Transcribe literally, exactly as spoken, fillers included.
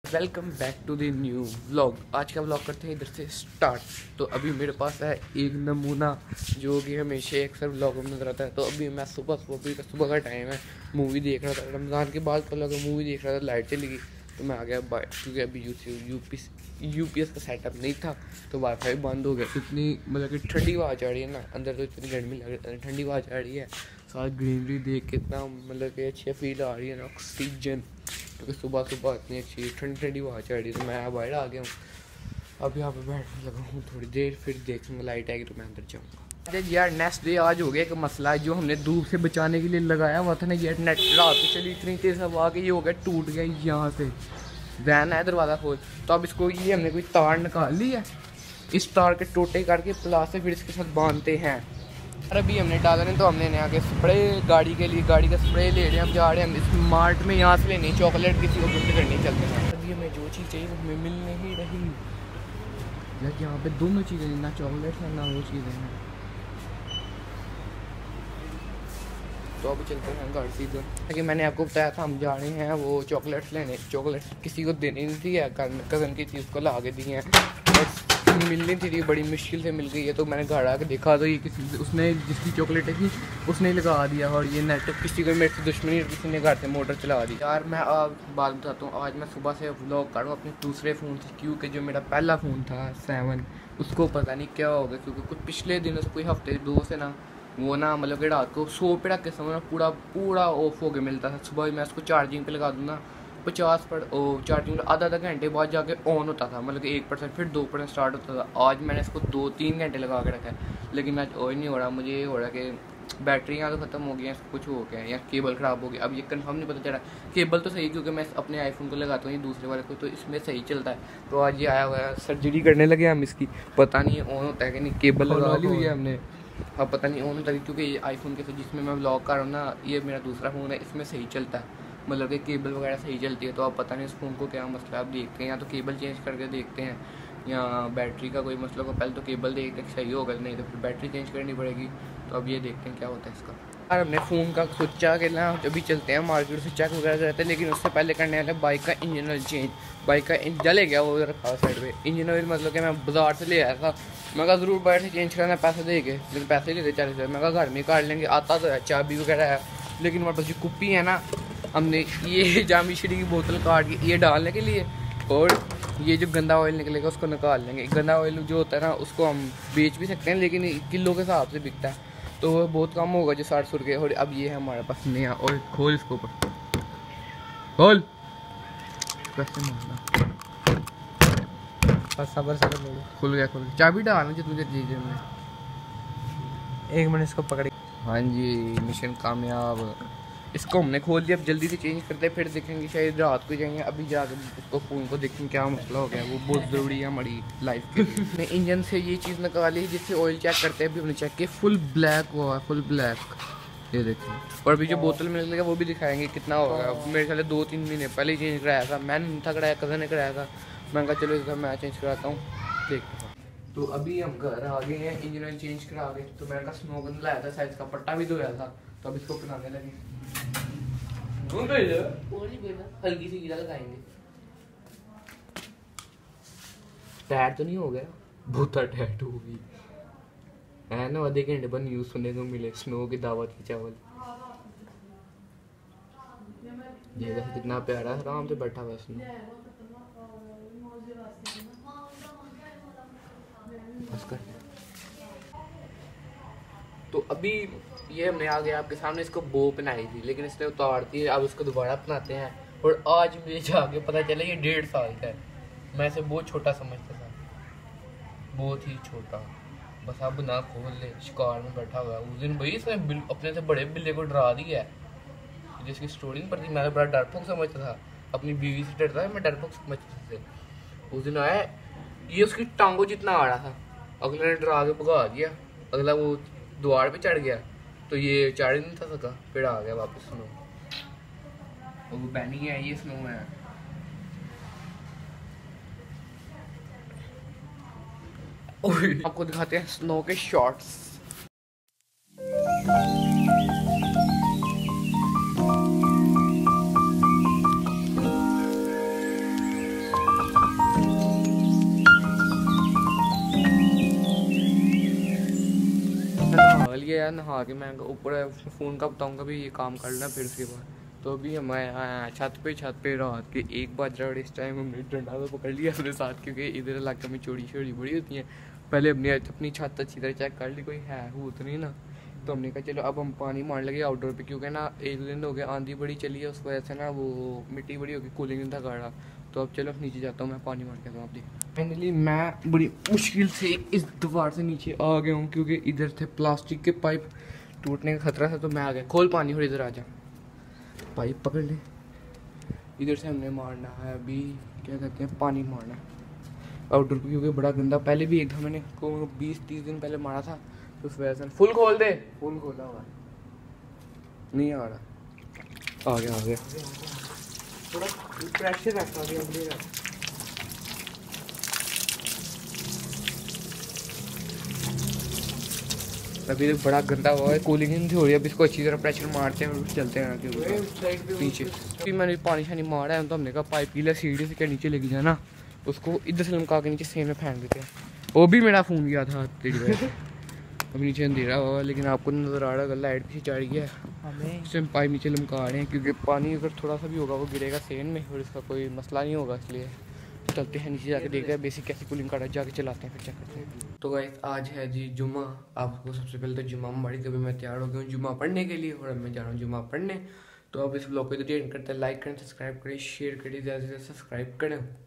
Welcome back to the new vlog. आज का vlog करते हैं इधर से स्टार्ट। तो अभी मेरे पास है एक नमूना जो कि हमेशा अक्सर व्लॉग में नजर आता है। तो अभी मैं सुबह सुबह सुबह का टाइम है, मूवी देख रहा था। रमज़ान के बाद पहले अगर मूवी देख रहा था, लाइट चली गई तो मैं आ गया बाहर, क्योंकि अभी U P U P S का सेटअप नहीं था तो वाईफाई बंद हो गया। तो इतनी मतलब कि ठंडी हवा चढ़ रही है ना, अंदर तो इतनी गर्मी लग रही है, ठंडी हवा चढ़ रही है। साथ ग्रीनरी देख के इतना मतलब कि अच्छी फील आ रही है ना, ऑक्सीजन, क्योंकि सुबह सुबह इतनी अच्छी ठंडी ठंडी हवा चढ़ रही है। तो मैं बाहर आ गया हूँ, अब यहाँ पे बैठने लगा हूँ थोड़ी देर, फिर देखूँगा लाइट आएगी तो मैं अंदर जाऊँगा। अरे यार नेक्स्ट डे आज हो गया एक मसला है जो हमने धूप से बचाने के लिए लगाया हुआ था ना यार, नेट रात को चली इतनी तेज़ हवा के ये हो गया, टूट गया यहाँ से। वैन है दरवाज़ा खोल, तो अब इसको ये हमने कोई तार निकाल ली है, इस तार के टोटे करके प्लास से फिर इसके साथ बांधते हैं। और अभी हमने डाला नहीं तो हमने नया के स्प्रे गाड़ी के लिए गाड़ी का स्प्रे ले रहे हैं। हम जा रहे हैं हम इस मार्ट में, यहाँ से लेनी चॉकलेट, किसी को गिफ्ट करनी चलते हैं। अभी हमें जो चीज़ चाहिए वो हमें मिल नहीं रही यार, यहाँ पे दोनों चीज़ें, ना चॉकलेट है ना वो चीज़ें हैं। तो अभी चलते हैं गाड़ी से इधर, क्योंकि मैंने आपको बताया था हम जा रहे हैं वो चॉकलेट्स लेने। चॉकलेट किसी को देनी नहीं थी, कज़न की चीज़ को ला के दी हैं, मिलनी थी, बड़ी मुश्किल से मिल गई है। तो मैंने घर आके देखा तो ये किसी उसने जिसकी चॉकलेट थी उसने लगा दिया, और ये नेट किसी को मेरे से दुश्मनी, किसी ने घर से मोटर चला दी। यार मैं अब बात बताता हूँ, आज मैं सुबह से व्लॉग कर रहा हूँ अपने दूसरे फ़ोन से, क्योंकि जो मेरा पहला फ़ोन था सेवन, उसको पता नहीं क्या हो गया, क्योंकि कुछ पिछले दिनों से कोई हफ्ते दो से ना वो ना मतलब कि रात को सो पे रख के समय पूरा पूरा ऑफ हो गया मिलता था। सुबह मैं उसको चार्जिंग पे लगा दूँ ना, पचास पर ओ चार्जिंग आधा आधा घंटे बाद जाके ऑन होता था, मतलब कि एक परसेंट फिर दो परसेंट स्टार्ट होता था। आज मैंने इसको दो तीन घंटे लगा के रखा है, लेकिन आज ऑन नहीं हो रहा। मुझे ये हो रहा है कि बैटरी यहाँ तो ख़त्म हो गई है, कुछ हो गया है या केबल ख़राब हो गया। अब ये कंफर्म नहीं पता चला। केबल तो सही, क्योंकि मैं अपने आईफोन को लगाता हूँ, ये दूसरे वाले को, तो इसमें सही चलता है। तो आज ये आया हुआ है, सर्जरी करने लगे हम इसकी, पता नहीं ऑन होता है कि नहीं। केबल लगा ली हुई है हमने, अब पता नहीं ऑन होता है, क्योंकि ये आईफोन के जिसमें मैं व्लॉग कर रहा हूँ ना, ये मेरा दूसरा फ़ोन है, इसमें सही चलता है, मतलब कि केबल वगैरह सही चलती है। तो आप पता नहीं इस फ़ोन को क्या मसला, आप देखते हैं या तो केबल चेंज करके देखते हैं या बैटरी का कोई मसला हो। पहले तो केबल देखते हैं सही होगा, नहीं तो फिर बैटरी चेंज करनी पड़ेगी। तो अब ये देखते हैं क्या होता है इसका। यार हमने फ़ोन का सोचा कि ना अभी चलते हैं मार्केट से चेक वगैरह करते हैं, लेकिन उससे पहले करने वाले बाइक का इंजन ऑयल चेंज। बाइक का जले गया वो रखा साइड पे इंजन ऑयल, मतलब कि मैं बाजार से ले आया था। मैं कहा ज़रूर बाहर से चेंज कराना पैसे दे के, लेकिन पैसे लेते चालीस हज़ार। मैं कहा घर में काट लेंगे, आता तो है, चाबी वगैरह है, लेकिन हमारे पास जो कुप्पी है ना, हमने ये जामी श्री की बोतल काट के ये डालने के लिए, और ये जो गंदा ऑयल निकलेगा उसको निकाल लेंगे। गंदा ऑयल जो होता है ना उसको हम बेच भी सकते हैं, लेकिन किलो के हिसाब से बिकता है, तो वो बहुत कम होगा जो साठ सौ रुपये। और अब ये है हमारे पास नया ऑयल। खोल इसको ऊपर, खोल कैसे सबर से खुल गया, खुल गया। चाबी डालना जो तुझे चीज़ में, एक मिनट इसको पकड़। हाँ जी, मिशन कामयाब। इसको हमने खोल दिया, अब जल्दी से चेंज करते हैं, फिर देखेंगे शायद रात को जाएंगे। अभी जाकर उसको फ़ोन को देखेंगे क्या मसला हो गया, वो बहुत ज़रूरी है हमारी लाइफ के लिए। हमने इंजन से ये चीज़ निकाली जिससे ऑयल चेक करते हैं। अभी हमने चेक किया, फुल ब्लैक हुआ है, फुल ब्लैक, ये देखें। और अभी जो बोतल में लगेगा वो भी दिखाएंगे कितना होगा। मेरे ख्याल दो तीन महीने पहले ही चेंज कराया था, मैंने नहीं था कराया, कज़न ने कराया था। मैं कहा चलो इसका मैं चेंज कराता हूँ, देखते हैं। तो अभी हम घर आ गए हैं, इंजन ऑयल चेंज करा गए। तो मैंने कहा स्नो गन लाया था, साइज का पट्टा भी धोया था, तो अब इसको बनाने लगे। हल्की सी गिरा लगाएंगे। टायर तो नहीं हो गया, बहुत टैट हो गई है ना। आधे घंटे बाद न्यूज़ सुनने को मिले, स्नो की दावत की चावल। ये देखो कितना प्यारा आराम से बैठा हुआ स्नो। तो अभी ये हमने आ गया आपके सामने, इसको बो पहनाई थी लेकिन इसने उतार दी, अब उसको दोबारा अपनाते हैं। और आज मुझे जाके पता चला ये डेढ़ साल का है, मैं इसे बहुत छोटा समझता था, बहुत ही छोटा। बस अब ना खोल ले, शिकार में बैठा हुआ है। उस दिन भाई इसने अपने से बड़े बिल्ले को डरा दिया है, जिसकी स्टोरी नहीं पड़ती। मैं तो बड़ा डरपोक समझता था, अपनी बीवी से डरता है, मैं डरपोक समझता था। उस दिन आया ये उसकी टांगों जितना आ रहा था, अगले ने डरा के भगा दिया। अगला वो द्वार पे चढ़ गया तो ये चढ़ नहीं था सका, फिर आ गया वापस स्नो। और वो बैनी है, ये स्नो है। आपको दिखाते हैं स्नो के शॉट्स। लिया है, नहा के मैं ऊपर फ़ोन का बताऊँगा भी ये काम कर लेना फिर उसके बाद। तो अभी हम आए छत पे छत पे रात के एक बज रहा है और इस टाइम हमने डंडा तो पकड़ लिया अपने साथ, क्योंकि इधर इलाके में चोरी छोड़ी बड़ी होती हैं। पहले अपनी अपनी छत अच्छी तरह चेक कर ली, कोई है हो तो नहीं ना। तो हमने कहा चलो अब हम पानी मार लगे आउटडोर पे, क्योंकि ना एक दिन हो गया आंधी बड़ी चली है, उस वजह से ना वो मिट्टी बड़ी होगी, कूलिंग नहीं था गाड़ा। तो अब चलो नीचे जाता हूँ मैं पानी मार के, आप देखिए। फाइनली मैं बड़ी मुश्किल से इस दीवार से नीचे आ गया हूँ, क्योंकि इधर थे प्लास्टिक के पाइप टूटने का खतरा था। तो मैं आ गया, खोल पानी और इधर आ जा, पाइप पकड़ ले। इधर से हमने मारना है अभी, क्या कहते हैं, पानी मारना है आउटडोर पे, क्योंकि बड़ा गंदा पहले भी एक था मैंने को बीस तीस दिन पहले मारा था, तो उस वजह से। फुल खोल दे, फुल खोला हुआ नहीं आ रहा, आ गया आ गया, थोड़ा प्रेशर रखा गया। अभी तो बड़ा गंदा हुआ है, कूलिंग नहीं हो रही है। अब इसको अच्छी तरह प्रेशर मारते हैं और चलते हैं क्योंकि पीछे। फिर मैंने पानी शानी मारा है, तो हमने कहा पाइप पीला सीढ़ी से क्या नीचे लेके जाना, उसको इधर से लमका के नीचे सेम में फेंक देते हैं। वो भी मेरा फ़ोन गया था तेरी वजह से। अभी नीचे अंधेरा हुआ, लेकिन आपको नज़र आ रहा है लाइट पीछे चढ़ गया है, हमें इससे पाइप नीचे लमका रहे हैं, क्योंकि पानी अगर थोड़ा सा भी होगा वो गिरेगा सेन में और इसका कोई मसला नहीं होगा। इसलिए चलते हैं नीचे जाके देखते हैं बेसिक कैसी कूलिंग काटा, जाके चलाते हैं फिर चेक करते हैं। तो गाइस आज है जी जुम्मा। आपको सबसे पहले तो जुम्मा मुबारक। अभी मैं तैयार हो गया हूँ जुम्मा पढ़ने के लिए और अब मैं जा रहा हूँ जुम्मा पढ़ने। तो अब इस ब्लॉग को तो एंड करते हैं, लाइक करें, सब्सक्राइब करें, शेयर करें, ज़्यादा से ज़्यादा सब्सक्राइब करें।